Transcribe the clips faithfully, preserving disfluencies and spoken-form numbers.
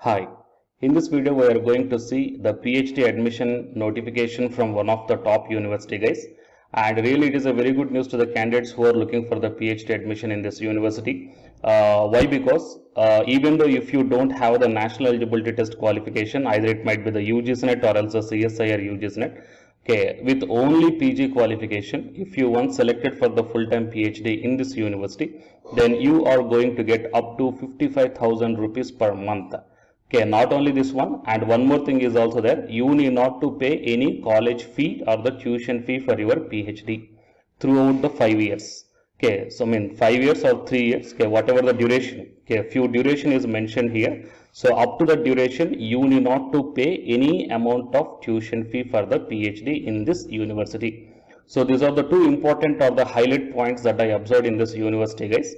Hi, in this video we are going to see the PhD admission notification from one of the top university guys, and really it is a very good news to the candidates who are looking for the PhD admission in this university. Uh, why? Because uh, even though if you don't have the national eligibility test qualification, either it might be the U G C net or else the C S I or U G C net. Okay, with only P G qualification, if you once selected for the full-time PhD in this university, then you are going to get up to fifty-five thousand rupees per month. Okay, not only this one, and one more thing is also there. You need not to pay any college fee or the tuition fee for your PhD throughout the five years. Okay, so I mean five years or three years. Okay, whatever the duration. Okay, few duration is mentioned here. So up to the duration, you need not to pay any amount of tuition fee for the PhD in this university. So these are the two important or the highlight points that I observed in this university, guys.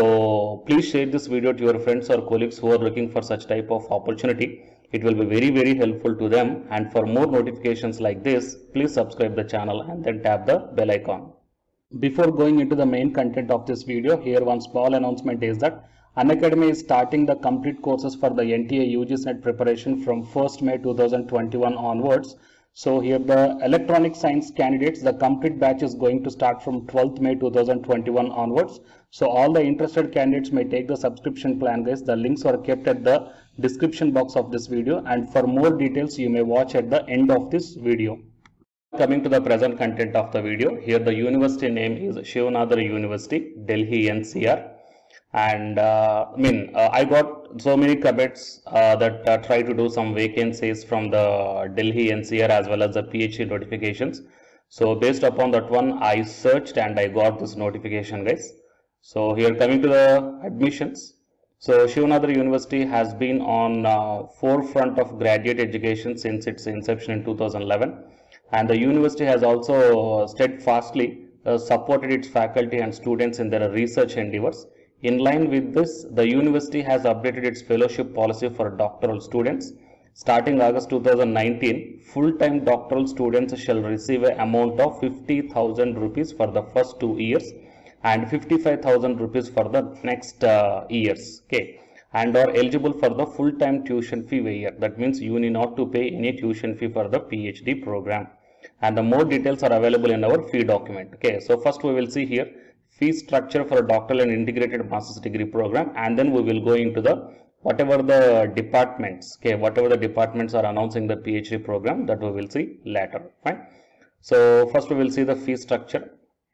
So please share this video to your friends or colleagues who are looking for such type of opportunity. It will be very very helpful to them, and for more notifications like this, please subscribe the channel and then tap the bell icon. Before going into the main content of this video, here one small announcement is that Unacademy is starting the complete courses for the N T A U G C net preparation from first May two thousand twenty-one onwards. So here the electronic science candidates, the complete batch is going to start from twelfth May two thousand twenty-one onwards. So all the interested candidates may take the subscription plan, guys. The links are kept at the description box of this video, and for more details you may watch at the end of this video. Coming to the present content of the video, here the university name is Shiv Nadar University, Delhi N C R. And uh, I mean uh, I got so many comments uh, that uh, try to do some vacancies from the Delhi N C R as well as the PhD notifications. So based upon that one, I searched and I got this notification, guys. So here coming to the admissions, so Shiv Nadar University has been on uh, forefront of graduate education since its inception in two thousand eleven, and the university has also steadfastly uh, supported its faculty and students in their research endeavors. In line with this, the university has updated its fellowship policy for doctoral students. Starting August two thousand nineteen, full-time doctoral students shall receive an amount of fifty thousand rupees for the first two years and fifty-five thousand rupees for the next uh, years. Okay, and are eligible for the full-time tuition fee waiver. That means you need not to pay any tuition fee for the PhD program. And the more details are available in our fee document. Okay, so first we will see here fee structure for a doctoral and integrated master's degree program, and then we will go into the whatever the departments, okay, whatever the departments are announcing the PhD program, that we will see later. Fine. So first we will see the fee structure,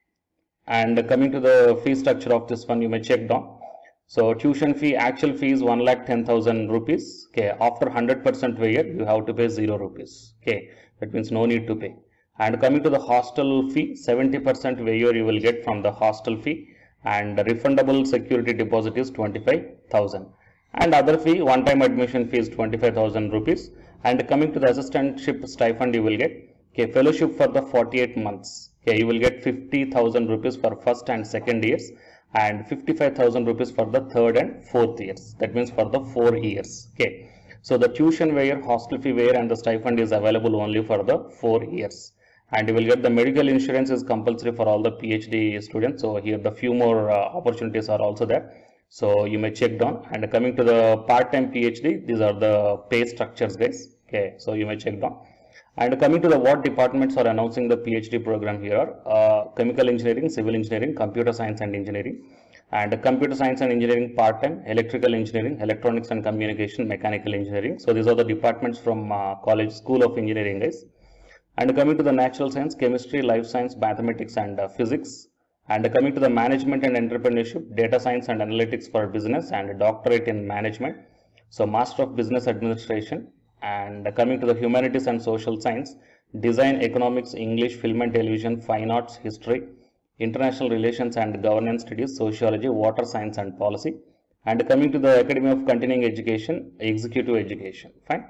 and coming to the fee structure of this one, you may check down. So tuition fee, actual fee is one lakh ten thousand rupees. Okay, after one hundred percent waiver, you have to pay zero rupees. Okay, that means no need to pay. And coming to the hostel fee, seventy percent waiver you will get from the hostel fee, and refundable security deposit is twenty-five thousand. And other fee, one-time admission fee is twenty-five thousand rupees. And coming to the assistantship stipend, you will get, okay, fellowship for the forty-eight months. Okay, you will get fifty thousand rupees for first and second years, and fifty-five thousand rupees for the third and fourth years. That means for the four years. Okay, so the tuition waiver, hostel fee waiver, and the stipend is available only for the four years. And you will get the medical insurance is compulsory for all the PhD students. So here the few more uh, opportunities are also there. So you may check down. And coming to the part-time PhD, these are the pay structures, guys. Okay, so you may check down. And coming to the what departments are announcing the PhD program here, uh, chemical engineering, civil engineering, computer science and engineering, and computer science and engineering part-time, electrical engineering, electronics and communication, mechanical engineering. So these are the departments from uh, college, school of engineering, guys. And coming to the natural science, chemistry, life science, mathematics and uh, physics. And coming to the management and entrepreneurship, data science and analytics for business, and a doctorate in management. So master of business administration. And coming to the humanities and social science, design, economics, English, film and television, fine arts, history, international relations and governance studies, sociology, water science and policy. And coming to the Academy of Continuing Education, executive education. Fine.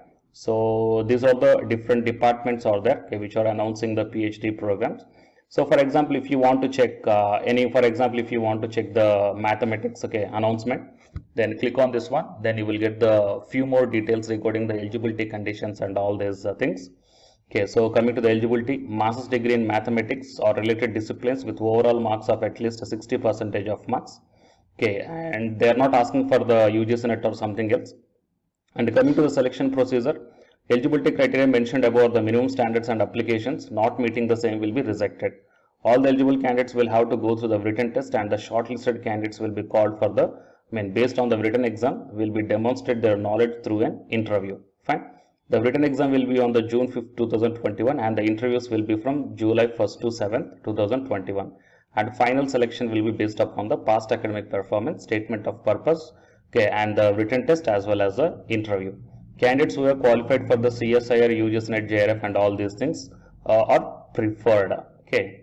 So these are the different departments are there, okay, which are announcing the PhD programs. So for example, if you want to check uh, any, for example, if you want to check the mathematics, okay, announcement, then click on this one. Then you will get the few more details regarding the eligibility conditions and all these uh, things. Okay, so coming to the eligibility, master's degree in mathematics or related disciplines with overall marks of at least sixty percentage of marks. Okay, and they are not asking for the U G C net or something else. And coming to the selection procedure, eligibility criteria mentioned above the minimum standards and applications not meeting the same will be rejected. All the eligible candidates will have to go through the written test, and the shortlisted candidates will be called for the, I mean, based on the written exam, will be demonstrate their knowledge through an interview. Fine. The written exam will be on the June fifth two thousand twenty-one, and the interviews will be from July first to seventh two thousand twenty-one. And final selection will be based upon the past academic performance, statement of purpose, okay, and the written test as well as the interview. Candidates who are qualified for the C S I R, U G S Net, J R F and all these things uh, are preferred. Okay.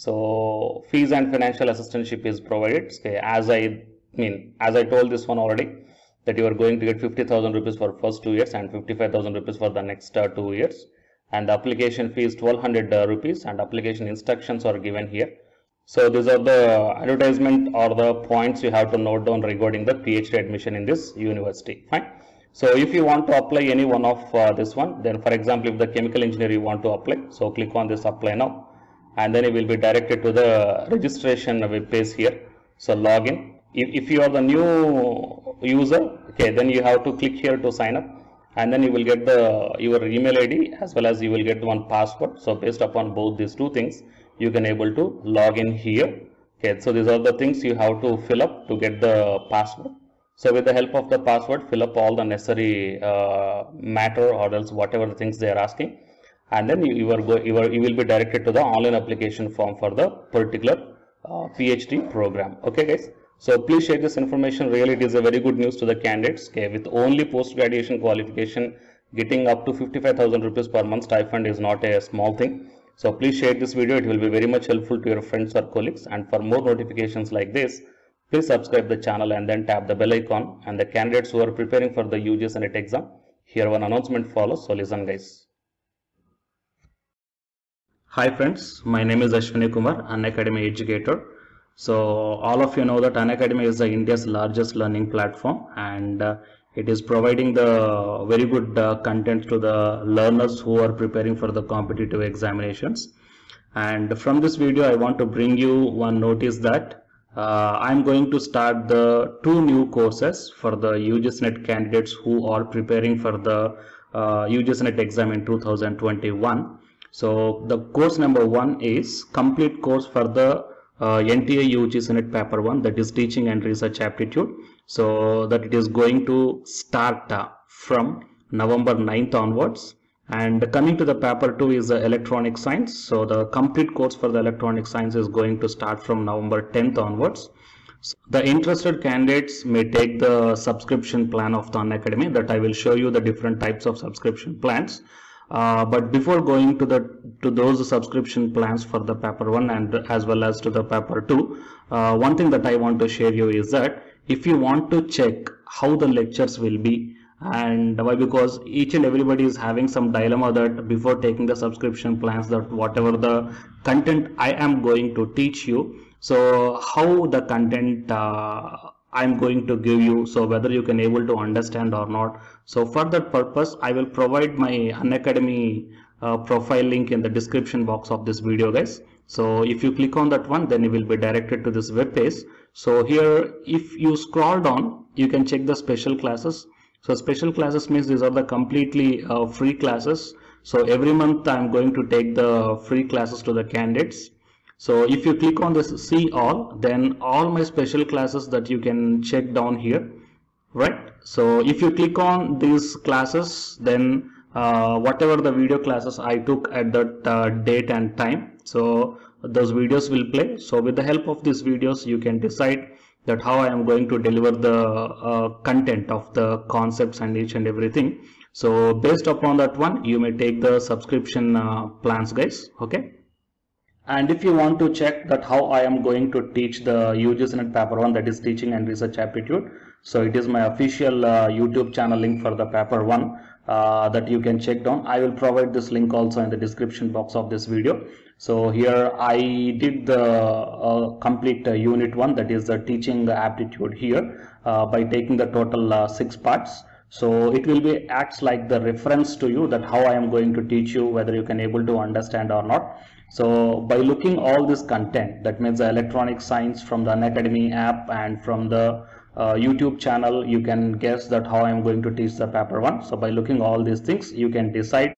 So fees and financial assistantship is provided. Okay, as I mean, as I told this one already, that you are going to get fifty thousand rupees for first two years and fifty-five thousand rupees for the next uh, two years. And the application fee is twelve hundred uh, rupees, and application instructions are given here. So these are the advertisement or the points you have to note down regarding the PhD admission in this university. Fine. So if you want to apply any one of uh, this one, then for example, if the chemical engineer you want to apply, so click on this apply now. And then it will be directed to the registration web page here. So login. If, if you are the new user, okay, then you have to click here to sign up, and then you will get the your email I D as well as you will get one password. So based upon both these two things, you can able to log in here. Okay, so these are the things you have to fill up to get the password. So with the help of the password, fill up all the necessary uh, matter or else whatever the things they are asking. And then you, you, are go, you, are, you will be directed to the online application form for the particular uh, PhD program. Okay guys, so please share this information. Really it is a very good news to the candidates. Okay, with only post-graduation qualification, getting up to fifty-five thousand rupees per month stipend is not a small thing. So please share this video. It will be very much helpful to your friends or colleagues. And for more notifications like this, please subscribe the channel and then tap the bell icon. And the candidates who are preparing for the U G S Net exam, here one announcement follows. So listen guys. Hi friends, my name is Ashwini Kumar, Unacademy educator. So all of you know that Unacademy is the India's largest learning platform, and uh, it is providing the very good uh, content to the learners who are preparing for the competitive examinations. And from this video I want to bring you one notice that uh, I'm going to start the two new courses for the U G S Net candidates who are preparing for the uh, U G S Net exam in two thousand twenty-one. So the course number one is complete course for the uh, N T A U G S Net paper one, that is teaching and research aptitude. So that it is going to start uh, from November ninth onwards. And coming to the paper two is the electronic science. So the complete course for the electronic science is going to start from November tenth onwards. So the interested candidates may take the subscription plan of the Unacademy, that I will show you the different types of subscription plans. Uh, but before going to the to those subscription plans for the paper one and as well as to the paper two, uh, one thing that I want to share you is that if you want to check how the lectures will be, and why, because each and everybody is having some dilemma that before taking the subscription plans, that whatever the content I am going to teach you, so how the content uh, I'm going to give you, so whether you can able to understand or not. So for that purpose, I will provide my Unacademy uh, profile link in the description box of this video guys. So if you click on that one, then you will be directed to this web page. So here if you scroll down, you can check the special classes. So special classes means these are the completely uh, free classes. So every month I'm going to take the free classes to the candidates. So if you click on this see all, then all my special classes that you can check down here, right? So if you click on these classes, then uh, whatever the video classes I took at that uh, date and time, so those videos will play. So with the help of these videos, you can decide that how I am going to deliver the uh, content of the concepts and each and everything. So based upon that one, you may take the subscription uh, plans guys. Okay. And if you want to check that how I am going to teach the U G S Net paper one, that is teaching and research aptitude, so it is my official uh, YouTube channel link for the paper one uh, that you can check down. I will provide this link also in the description box of this video. So here I did the uh, complete uh, unit one, that is the teaching aptitude here uh, by taking the total uh, six parts. So it will be acts like the reference to you that how I am going to teach you, whether you can able to understand or not. So by looking all this content, that means the electronic science from the Unacademy app and from the uh, YouTube channel, you can guess that how I am going to teach the paper one. So by looking all these things, you can decide